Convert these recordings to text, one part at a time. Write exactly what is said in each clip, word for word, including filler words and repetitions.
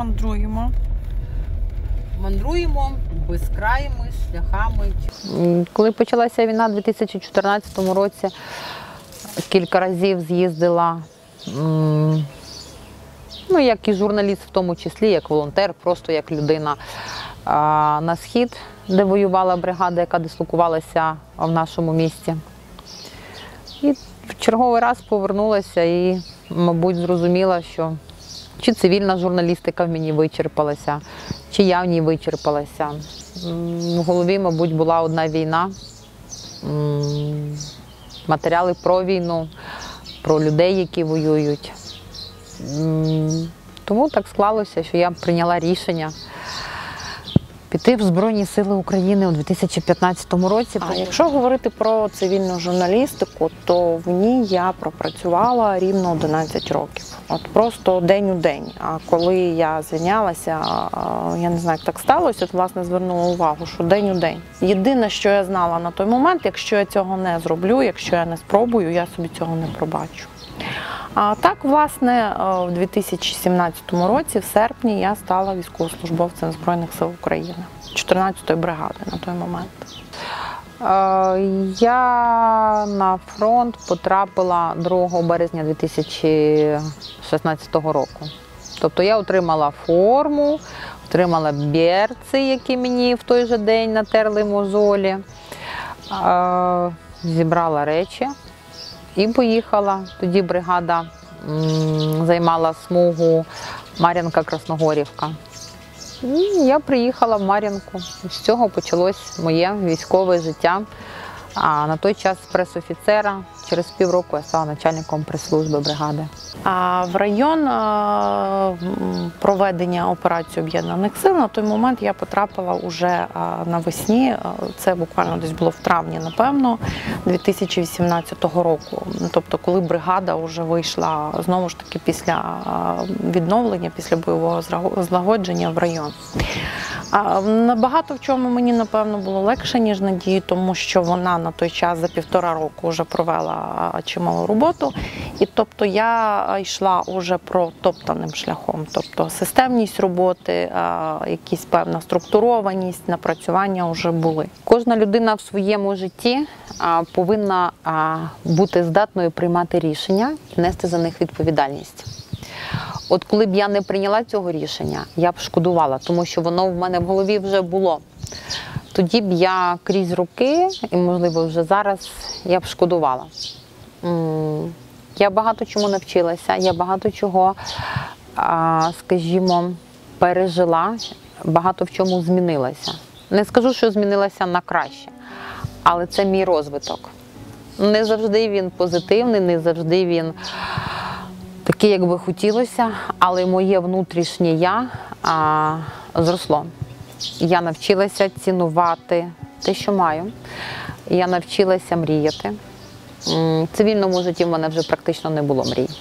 мандруємо. Мандруємо безкраїми шляхами. Коли почалася війна у дві тисячі чотирнадцятому році, кілька разів з'їздила, ну, як і журналіст в тому числі, як волонтер, просто як людина на Схід, де воювала бригада, яка дислокувалася в нашому місті. І в черговий раз повернулася і, мабуть, зрозуміла, що чи цивільна журналістика в мені вичерпалася, чи я в ній вичерпалася. В голові, мабуть, була одна війна, матеріали про війну, про людей, які воюють. Тому так склалося, що я прийняла рішення піти в Збройні Сили України у дві тисячі п'ятнадцятому році. А якщо говорити про цивільну журналістику, то в ній я пропрацювала рівно одинадцять років. От просто день у день. А коли я звільнялася, я не знаю, як так сталося, от, власне, звернула увагу, що день у день. Єдине, що я знала на той момент, якщо я цього не зроблю, якщо я не спробую, я собі цього не пробачу. А так, власне, в дві тисячі сімнадцятому році, в серпні, я стала військовослужбовцем Збройних сил України, чотирнадцятої бригади на той момент. Я на фронт потрапила другого березня дві тисячі шістнадцятого року. Тобто я отримала форму, отримала берці, які мені в той же день натерли мозолі, зібрала речі і поїхала. Тоді бригада займала смугу Мар'їнка-Красногорівка. І я приїхала в Мар'їнку. З цього почалось моє військове життя. А на той час пресофіцера, через півроку я стала начальником прес-служби бригади. А в район проведення операції Об'єднаних сил на той момент я потрапила уже навесні, це буквально десь було в травні, напевно, дві тисячі вісімнадцятого року. Тобто, коли бригада вже вийшла, знову ж таки, після відновлення, після бойового злагодження в район. Набагато в чому мені, напевно, було легше, ніж Надії, тому що вона на той час за півтора року вже провела чималу роботу. І тобто я йшла вже протоптаним шляхом. Тобто системність роботи, якась певна структурованість, напрацювання вже були. Кожна людина в своєму житті повинна бути здатною приймати рішення і нести за них відповідальність. От коли б я не прийняла цього рішення, я б шкодувала, тому що воно в мене в голові вже було. Тоді б я крізь роки, і, можливо, вже зараз, я б шкодувала. Я багато чому навчилася, я багато чого, скажімо, пережила, багато в чому змінилася. Не скажу, що змінилася на краще, але це мій розвиток. Не завжди він позитивний, не завжди він такий, як би хотілося, але моє внутрішнє я а, зросло. Я навчилася цінувати те, що маю. Я навчилася мріяти. В цивільному житті в мене вже практично не було мрій.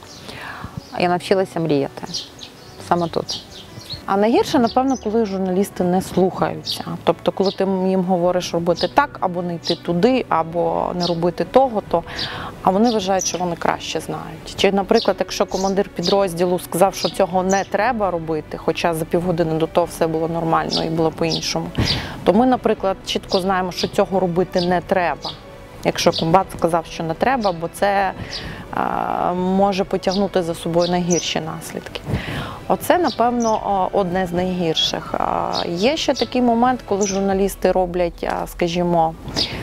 Я навчилася мріяти. Саме тут. А найгірше, напевно, коли журналісти не слухаються. Тобто, коли ти їм говориш робити так, або не йти туди, або не робити того, то, а вони вважають, що вони краще знають. Чи, наприклад, якщо командир підрозділу сказав, що цього не треба робити, хоча за півгодини до того все було нормально і було по-іншому, то ми, наприклад, чітко знаємо, що цього робити не треба. Якщо комбат сказав, що не треба, бо це а, може потягнути за собою найгірші наслідки. Оце, напевно, одне з найгірших. А, є ще такий момент, коли журналісти роблять, а, скажімо,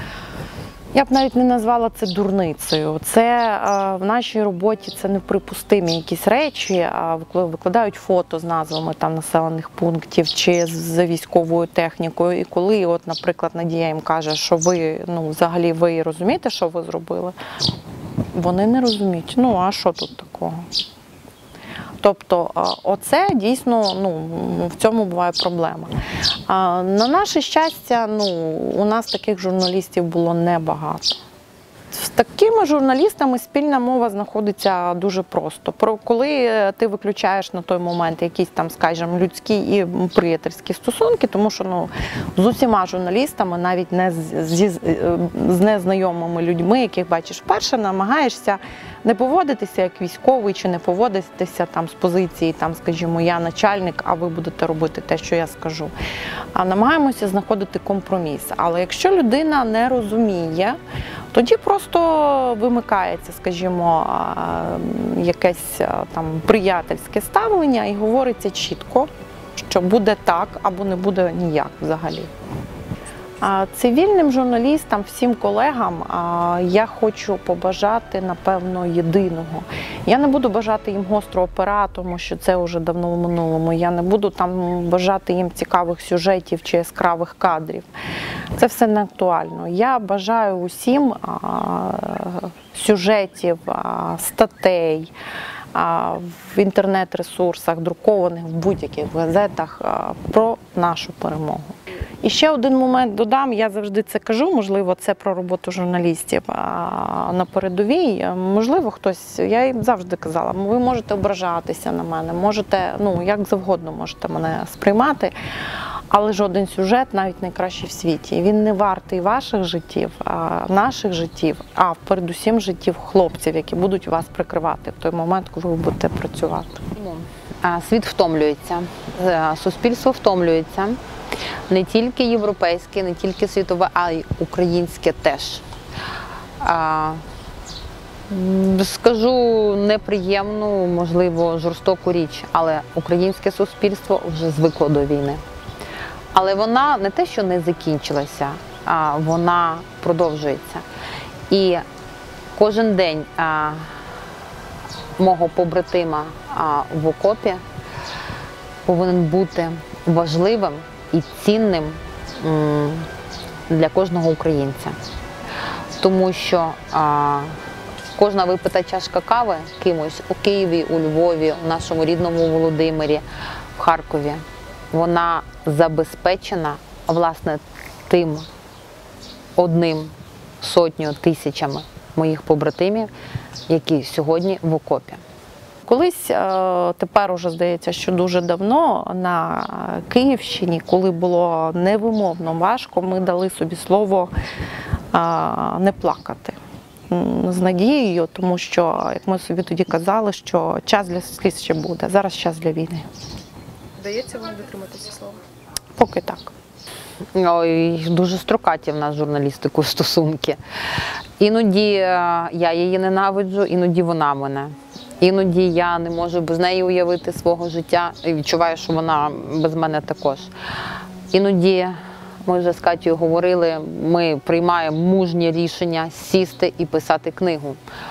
я б навіть не назвала це дурницею. Це а, в нашій роботі це неприпустимі якісь речі, а, викладають фото з назвами там населених пунктів чи з військовою технікою. І коли, от, наприклад, Надія їм каже, що ви, ну, взагалі ви розумієте, що ви зробили, вони не розуміють. Ну, а що тут такого? Тобто, оце дійсно, ну, в цьому буває проблема. На наше щастя, ну, у нас таких журналістів було небагато. З такими журналістами спільна мова знаходиться дуже просто. Про коли ти виключаєш на той момент якісь там, скажімо, людські і приятельські стосунки, тому що, ну, з усіма журналістами, навіть не з, з, з незнайомими людьми, яких бачиш вперше, намагаєшся Не поводитися як військовий, чи не поводитися там з позиції, там, скажімо, я начальник, а ви будете робити те, що я скажу. А намагаємося знаходити компроміс. Але якщо людина не розуміє, тоді просто вимикається, скажімо, якесь там приятельське ставлення і говориться чітко, що буде так або не буде ніяк взагалі. А цивільним журналістам, всім колегам я хочу побажати, напевно, єдиного. Я не буду бажати їм гострого пера, тому що це вже давно в минулому. Я не буду там бажати їм цікавих сюжетів чи яскравих кадрів. Це все не актуально. Я бажаю усім сюжетів, статей, в інтернет-ресурсах, друкованих в будь-яких газетах про нашу перемогу. І ще один момент додам, я завжди це кажу, можливо, це про роботу журналістів на передовій. Можливо, хтось, я їм завжди казала, ви можете ображатися на мене, можете, ну, як завгодно можете мене сприймати, але жоден сюжет, навіть найкращий в світі, він не вартий ваших життів, наших життів, а передусім життів хлопців, які будуть вас прикривати в той момент, коли ви будете працювати. Світ втомлюється, суспільство втомлюється. Не тільки європейське, не тільки світове, а й українське теж. А, скажу неприємну, можливо, жорстоку річ, але українське суспільство вже звикло до війни. Але вона не те, що не закінчилася, а вона продовжується. І кожен день а, мого побратима а, в окопі повинен бути важливим і цінним для кожного українця. Тому що а, кожна випита чашка кави кимось у Києві, у Львові, у нашому рідному Володимирі, в Харкові, вона забезпечена, власне, тим одним сотнею, тисячами моїх побратимів, які сьогодні в окопі. Колись, тепер уже здається, що дуже давно на Київщині, коли було невимовно важко, ми дали собі слово не плакати з надією, тому що, як ми собі тоді казали, що час для сліз ще буде, зараз час для війни. Вдається вам дотримати ці слова? Поки так. Ой, дуже строкаті в нас з журналістикою стосунки. Іноді я її ненавиджу, іноді вона мене. Іноді я не можу без неї уявити свого життя і відчуваю, що вона без мене також. Іноді, ми вже з Катєю говорили, ми приймаємо мужні рішення сісти і писати книгу.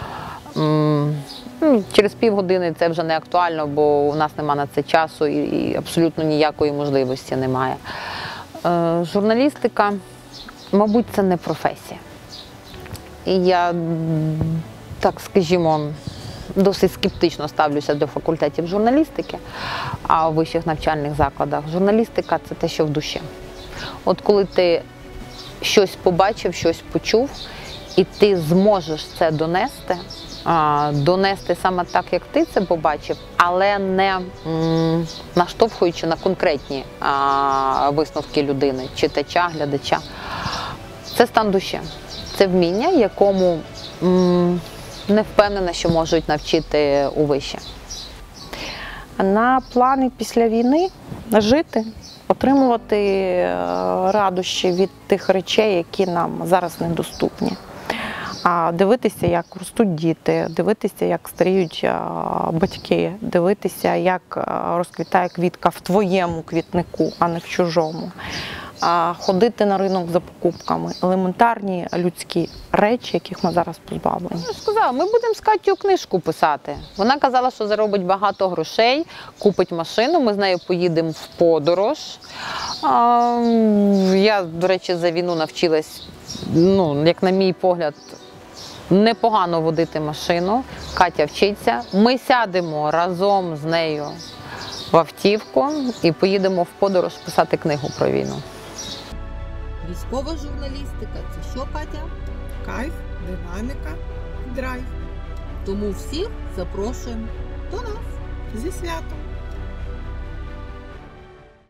Через півгодини це вже не актуально, бо у нас немає на це часу і абсолютно ніякої можливості немає. Журналістика, мабуть, це не професія. І я, так скажімо, досить скептично ставлюся до факультетів журналістики, а у вищих навчальних закладах. Журналістика – це те, що в душі. От коли ти щось побачив, щось почув, і ти зможеш це донести, донести саме так, як ти це побачив, але не наштовхуючи на конкретні висновки людини, читача, глядача. Це стан душі. Це вміння, якому не впевнена, що можуть навчити у виші. На плани після війни жити, отримувати радощі від тих речей, які нам зараз недоступні. А дивитися, як ростуть діти, дивитися, як старіють батьки, дивитися, як розквітає квітка в твоєму квітнику, а не в чужому. Ходити на ринок за покупками, елементарні людські речі, яких ми зараз позбавлені. Я ж сказала, ми будемо з Катєю книжку писати. Вона казала, що заробить багато грошей, купить машину, ми з нею поїдемо в подорож. Я, до речі, за війну навчилась, ну, як на мій погляд, непогано водити машину. Катя вчиться. Ми сядемо разом з нею в автівку і поїдемо в подорож писати книгу про війну. Військова журналістика – це що, Катя? Кайф, динаміка, драйв. Тому всіх запрошуємо до нас. Зі святом!